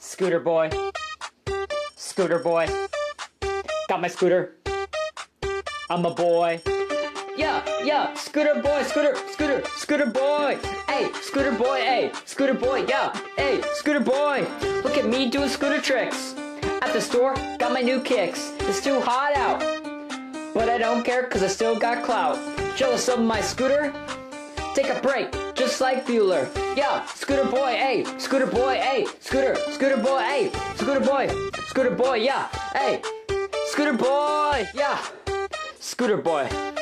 Scooter boy. Scooter boy. Got my scooter. I'm a boy. Yeah, scooter boy, scooter boy. Hey, scooter boy, hey, scooter boy, yeah. Hey, scooter boy. Look at me doing scooter tricks. At the store, got my new kicks. It's too hot out, but I don't care cause I still got clout. Jealous of my scooter? Take a break, just like Bueller. Yeah, scooter boy, hey, scooter boy, hey, scooter boy, hey, scooter boy, yeah, hey, scooter boy, yeah, scooter boy.